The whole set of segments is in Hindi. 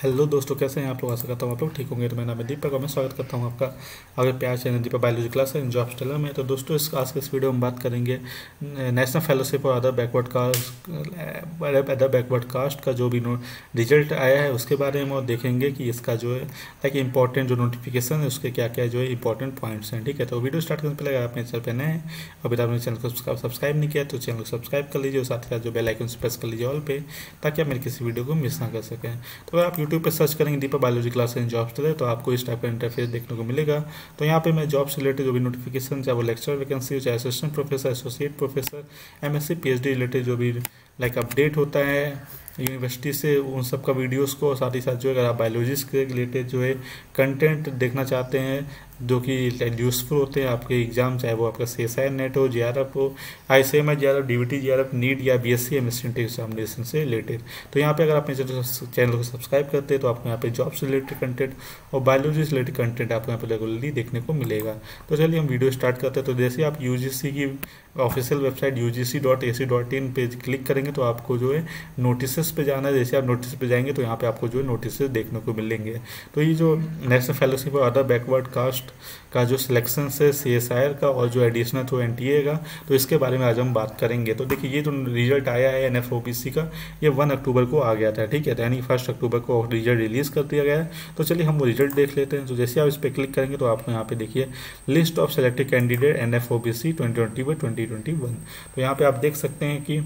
हेलो दोस्तों, कैसे हैं आप लोग। आशा करता हूँ आप लोग ठीक होंगे। तो मेरा नाम है दीपक और मैं स्वागत करता हूँ आपका आपके प्यार channel Deepak biology class and job stellar में। तो दोस्तों आज के इस वीडियो में बात करेंगे नेशनल फेलोशिप और अदर बैकवर्ड कास्ट का जो भी रिजल्ट आया है उसके बारे में, और देखेंगे कि इसका जो है लाइक इंपॉर्टेंट जो नोटिफिकेशन है उसके क्या क्या जो है इंपॉर्टेंट पॉइंट्स हैं। ठीक है, तो वीडियो स्टार्ट करने से पहले आप मेरे चैनल पर नए हैं, अभी आपने चैनल को सब्सक्राइब नहीं किया तो चैनल को सब्सक्राइब कर लीजिए और साथ ही साथ जो बेल आइकन प्रेस कर लीजिए ऑल पे, ताकि आप मेरी किसी वीडियो को मिस ना कर सकें। तो अगर आप यूट्यूब पे सर्च करेंगे Deepak biology class and jobs today तो आपको इस टाइप का इंटरफेस देखने को मिलेगा। तो यहाँ पे मैं जॉब से रिलेटेड जो भी नोटिफिकेशन, चाहे वो लेक्चर वैकेंसी, चाहे assistant professor, associate professor, MSc PhD related जो भी लाइक अपडेट होता है यूनिवर्सिटी से, उन सब का वीडियोस को, साथ ही साथ जो अगर आप बायोलॉजी के रिलेटेड जो है कंटेंट देखना चाहते हैं जो कि यूज़फुल होते हैं आपके एग्जाम, चाहे वो आपका सीएसआई नेट हो, जीआरएफ हो, ICMR JRF, DVT JRF, NEET या बीएससी एमएससी एग्जामिनेशन से रिलेटेड। तो यहाँ पे अगर आप मेरे चैनल को सब्सक्राइब करते हैं तो आपको यहाँ पे जॉब से रिलेटेड कंटेंट और बायोलॉजी से रिलेटेड कंटेंट आपको यहाँ पे रेगुलरली देखने को मिलेगा। तो चलिए हम वीडियो स्टार्ट करते हैं। तो जैसे आप यूजीसी की ऑफिशियल वेबसाइट ugc.ac.in पे क्लिक करेंगे तो आपको जो है नोटिस पे जाना है। जैसे आप नोटिस पे जाएंगे तो यहाँ पे आपको जो है नोटिस देखने को मिलेंगे। तो ये जो नेशनल फेलोशिप और अदर बैकवर्ड कास्ट का जो सिलेक्शन है सीएसआईआर का और जो एडिशनल थ्रू एनटीए का, तो इसके बारे में आज हम बात करेंगे। तो देखिए ये जो रिजल्ट आया है एनएफओबीसी का, ये 1 अक्टूबर को आ गया था। ठीक है, यानी 1 अक्टूबर को रिजल्ट रिलीज कर दिया गया है। तो चलिए हम वो रिजल्ट देख लेते हैं। तो जैसे आप इस पर क्लिक करेंगे तो आपको यहाँ पे देखिए list of selected candidate NFOBC 2020-2021। तो यहाँ पे आप देख सकते हैं कि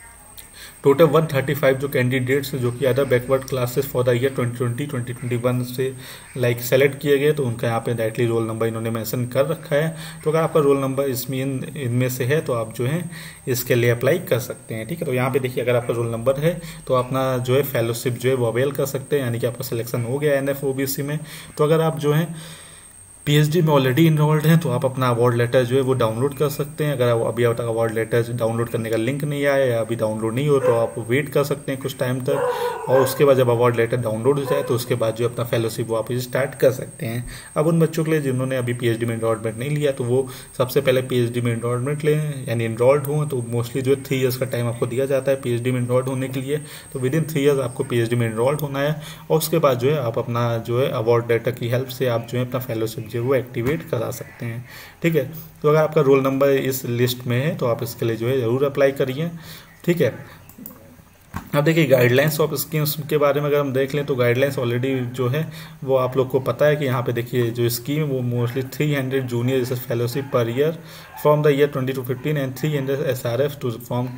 टोटल 135 जो कैंडिडेट्स जो कि other backward classes for the year 2020-2021 से लाइक सेलेक्ट किए गए, तो उनका यहाँ पे डायरेक्टली रोल नंबर इन्होंने मेंशन कर रखा है। तो अगर आपका रोल नंबर इनमें से है तो आप जो है इसके लिए अप्लाई कर सकते हैं। ठीक है, तो यहाँ पे देखिए अगर आपका रोल नंबर है तो अपना जो है फेलोशिप जो है वो अवेल कर सकते हैं, यानी कि आपका सिलेक्शन हो गया एनएफओबीसी में। तो अगर आप जो है पीएचडी में ऑलरेडी इनरोल्ड हैं तो आप अपना अवार्ड लेटर जो है वो डाउनलोड कर सकते हैं। अगर अभी आप अवार्ड लेटर डाउनलोड करने का लिंक नहीं आया या अभी डाउनलोड नहीं हो तो आप वेट कर सकते हैं कुछ टाइम तक, और उसके बाद जब अवार्ड लेटर डाउनलोड हो जाए तो उसके बाद जो अपना फेलोशिप वो आप स्टार्ट कर सकते हैं। अब उन बच्चों के लिए जिन्होंने अभी पीएचडी में इनरोलमेंट नहीं लिया तो वो सबसे पहले पीएचडी में इनरोलमेंट लें, यानी इनरोल्ड हों। तो मोस्टली जो है 3 ईयर्स का टाइम आपको दिया जाता है पीएचडी में इनरोल्ड होने के लिए। तो विद इन 3 ईयर्स आपको पीएचडी में इनरोल्ड होना है, और उसके बाद जो है आप अपना जो है अवार्ड लेटर की हेल्प से आप जो है अपना फेलोशिप जो है वो एक्टिवेट करा सकते हैं। ठीक है, तो अगर आपका रोल नंबर इस लिस्ट में है तो आप इसके लिए जो है ज़रूर अप्लाई करिए। ठीक है, अब देखिए गाइडलाइंस ऑफ स्कीम्स के बारे में अगर हम देख लें तो गाइडलाइंस ऑलरेडी जो है वो आप लोग को पता है कि यहाँ पे देखिए जो स्कीम है वो mostly 300 junior research fellowship per year from the year 2015 and 300 SRF to from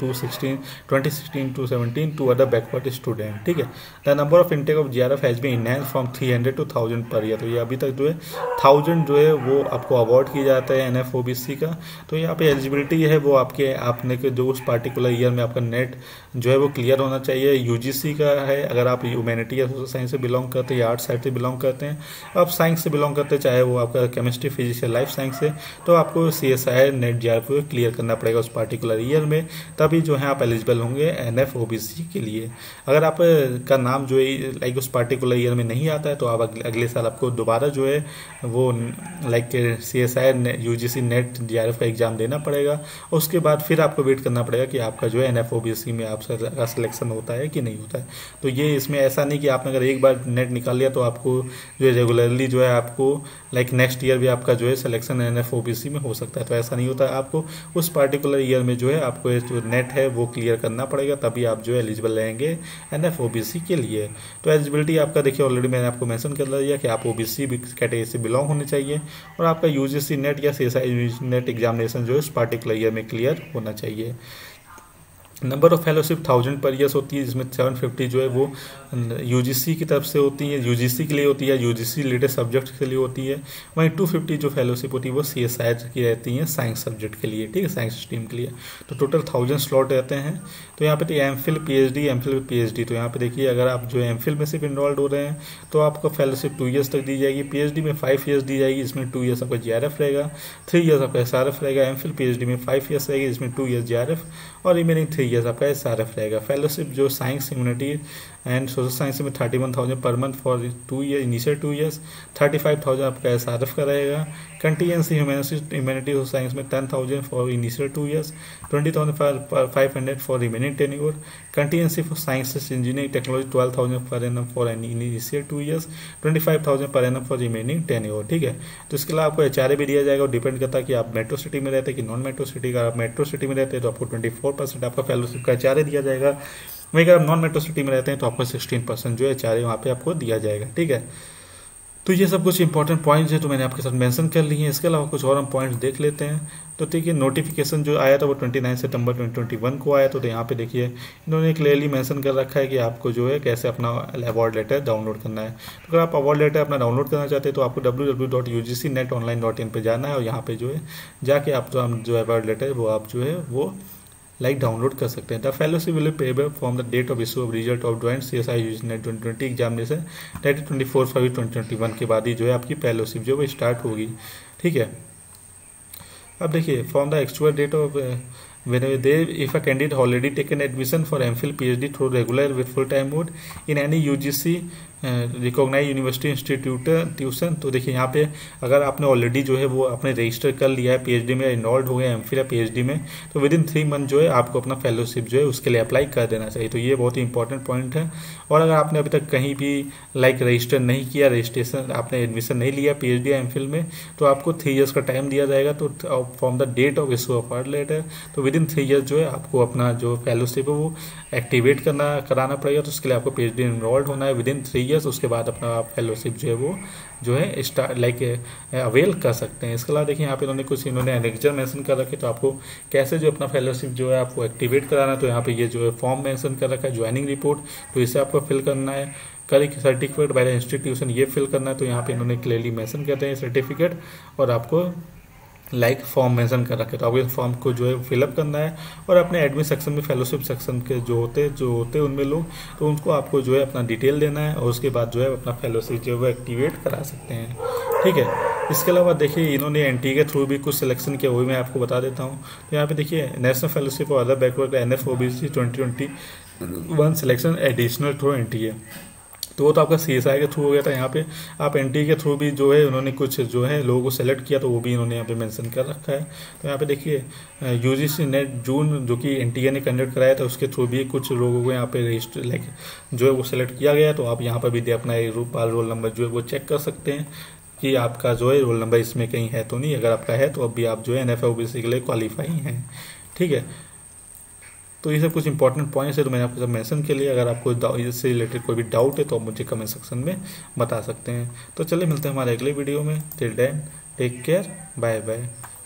2016 to 17 to other backward student. ठीक है, the number of intake of JRF has been enhance from 300 to 1000 per year. तो ये अभी तक जो है 1000 जो है वो आपको अवार्ड किया जाता है एनएफओबीसी का। तो यहाँ पे एलिजिबिलिटी है वो आपने के जो उस पार्टिकुलर ईयर में आपका नेट जो है वो क्लियर होना चाहिए। यूजीसी का है अगर आप ह्यूमैनिटी या सोशल साइंस से बिलोंग करते हैं या आर्ट साइड से बिलोंग करते हैं, आप साइंस से बिलोंग करते हैं, चाहे वो आपका केमिस्ट्री, फिजिक्स या लाइफ साइंस है, तो आपको सीएसआई नेट जीआरएफ क्लियर करना पड़ेगा उस पार्टिकुलर ईयर में, तभी जो है आप एलिजिबल होंगे एनएफओबीसी के लिए। अगर आप का नाम जो है लाइक उस पार्टिकुलर ईयर में नहीं आता है तो आप अगले साल आपको दोबारा जो है वो like CSI UGC NET JRF का एग्जाम देना पड़ेगा। उसके बाद फिर आपको वेट करना पड़ेगा कि आपका जो है एनएफओबीसी में आपका सिलेक्शन होता है कि नहीं होता है। तो ये इसमें ऐसा नहीं कि आपने अगर एक बार नेट निकाल लिया तो आपको जो है रेगुलरली जो है आपको लाइक नेक्स्ट ईयर भी आपका जो है सिलेक्शन एनएफओबीसी में हो सकता है। तो ऐसा नहीं होता है, आपको उस पार्टिकुलर ईयर में जो है आपको जो नेट है वो क्लियर करना पड़ेगा, तभी आप जो है एलिजिबल रहेंगे एनएफओबीसी के लिए। तो एलिजिबिलिटी आपका देखिए ऑलरेडी मैंने आपको मेंशन कर दिया कि आप ओबीसी कैटेगरी से बिलोंग होने चाहिए और आपका यूजीसी नेट या सीएसआई नेट एग्जामिनेशन जो है उस पार्टिकुलर ईयर में क्लियर होना चाहिए। नंबर ऑफ फेलोशिप 1000 पर ईयर्स होती है, जिसमें 750 जो है वो यूजीसी की तरफ से होती है, यूजीसी के लिए होती है, यूजीसी रिलेटेड सब्जेक्ट के लिए होती है। वहीं 250 जो फेलोशिप होती है वो सीएसआई की रहती है साइंस सब्जेक्ट के लिए। ठीक है, साइंस स्ट्रीम के लिए। तो टोटल 1000 स्लॉट रहते हैं। तो यहाँ पे तो एमफिल पीएचडी, तो यहाँ पे देखिए अगर आप जो एमफिल में सिर्फ इनरोल्ड हो रहे हैं तो आपका फेलोशिप 2 ईयर्स तक दी जाएगी। पीएचडी में 5 ईयर्स दी जाएगी, इसमें 2 ईयर्स आपका जीआरएफ रहेगा, 3 ईयर्स आपका एसआरएफ रहेगा। एमफिल पीएचडी में 5 ईयर्स रहेगी, इसमें 2 ईयर्स जीआरएफ और रिमेनिंग 3 ईयर्स आपका एसआरएफ रहेगा। फेलोशिप जो science, humanity and social science में 31,000 पर month for 2 year, initial 2 years. 35,000 आपका SRF का रहेगा। कंटीजेंसी ह्यूमैनिटी साइंस में 10,000 for initial 2 years, 20,500 for remaining 10 year. Contingency for sciences engineering technology 12,000 per annum for initial 2 years, 25,000 per annum for remaining 10 year. ठीक है, तो इसके अलावा आपको HRA भी दिया जाएगा और डिपेंड करता है कि आप मेट्रो सिटी में रहते हैं कि नॉन मेट्रो सिटी का। आप मेट्रो सिटी में रहते हैं तो आपको 24% आपका फेलोशिप का HRA दिया जाएगा। वहीं अगर आप नॉन मेट्रो सिटी में रहते हैं तो आपको 16% जो है HRA वहाँ पे आपको दिया जाएगा। ठीक है, तो ये सब कुछ इंपॉर्टेंट पॉइंट्स है तो मैंने आपके साथ मेंशन कर लिए हैं। इसके अलावा कुछ और हम पॉइंट्स देख लेते हैं। तो देखिए, नोटिफिकेशन जो आया था वो 29 सितंबर 2021 को आया। तो यहाँ पे देखिए इन्होंने क्लियरली मेंशन कर रखा है कि आपको जो है कैसे अपना अवार्ड लेटर डाउनलोड करना है। तो अगर आप अवार्ड लेटर अपना डाउनलोड करना चाहते हैं तो आपको www.ugcnetonline.in पे जाना है और यहाँ पे जो है जाके आप जो अवार्ड लेटर वो आप जो है वो डाउनलोड कर सकते हैं। The fellowship will be payable from the date of issue of result of joint CSI UGC 2020 examination, date 24 फरवरी 2021 के बाद ही जो है आपकी फेलोशिप जो है वो स्टार्ट होगी। ठीक है, अब देखिए, from the actual date of if a candidate already taken admission for MPhil PhD through regular with full time mode in any UGC recognise university institution. तो देखिए यहाँ पे अगर आपने ऑलरेडी जो है वो आपने रजिस्टर कर लिया है PhD में, इनरोल्ड हो गया MPhil या PhD में, तो विद इन 3 मंथ जो है आपको अपना फेलोशिप जो है उसके लिए अप्लाई कर देना चाहिए। तो ये बहुत ही इंपॉर्टेंट पॉइंट है। और अगर आपने अभी तक कहीं भी रजिस्टर नहीं किया, रजिस्ट्रेशन आपने एडमिशन नहीं लिया PhD या MPhil में, तो आपको 3 ईयर्स का टाइम दिया जाएगा। तो from the date of issue of award letter, तो विद इन 3 ईयर्स जो है आपको अपना जो फेलोशिप है वो एक्टिवेट कराना पड़ेगा। तो उसके लिए आपको PhD इनरोल्ड होना है विद इन 3 ईयर्स। उसके बाद अपना आप फेलोशिप जो है वो जो है अवेल कर सकते हैं। इसके अलावा देखिए यहाँ पे इन्होंने एनेक्जर मेंशन कर रखे। तो आपको कैसे जो अपना फेलोशिप जो है आपको एक्टिवेट कराना है, तो यहाँ पे ये जो है फॉर्म मेंशन कर रखा है, ज्वाइनिंग रिपोर्ट, तो इसे आपको फिल करना है। करिक सर्टिफिकेट बाय द इंस्टीट्यूशन, ये फिल करना है। तो यहाँ पे इन्होंने क्लियरली मेंशन करते हैं सर्टिफिकेट, और आपको फॉर्म मेंशन कर रखे। तो आपको इस फॉर्म को जो है फिलअप करना है और अपने एडमिट सेक्शन में फेलोशिप सेक्शन के जो होते हैं उनमें लोग, तो उनको आपको जो है अपना डिटेल देना है और उसके बाद जो है अपना फेलोशिप जो है वो एक्टिवेट करा सकते हैं। ठीक है, इसके अलावा देखिए इन्होंने NTA के थ्रू भी कुछ सिलेक्शन किया, वही मैं आपको बता देता हूँ। तो यहाँ पे देखिए नेशनल फेलोशिप और other backward NFOBC 2021 selection additional through NTA, तो वो तो आपका CSI के थ्रू हो गया था। यहाँ पे आप NTA के थ्रू भी जो है उन्होंने कुछ जो है लोगों को सेलेक्ट किया, तो वो भी इन्होंने यहाँ पे मेंशन कर रखा है। तो यहाँ पे देखिए UGC नेट जून जो कि NTA ने कंडक्ट कराया था, उसके थ्रू भी कुछ लोगों को यहाँ पे रजिस्टर जो है वो सेलेक्ट किया गया। तो आप यहाँ पर भी अपना रोल नंबर जो है वो चेक कर सकते हैं कि आपका जो है रोल नंबर इसमें कहीं है तो नहीं। अगर आपका है तो अब भी आप जो है NFOBC के लिए क्वालिफाई हैं। ठीक है, तो ये सब कुछ इंपॉर्टेंट पॉइंट्स है तो मैंने आपको सब मेंशन के लिए। अगर आपको इससे रिलेटेड कोई भी डाउट है तो आप मुझे कमेंट सेक्शन में बता सकते हैं। तो चलिए मिलते हैं हमारे अगले वीडियो में। Till then take care, bye bye.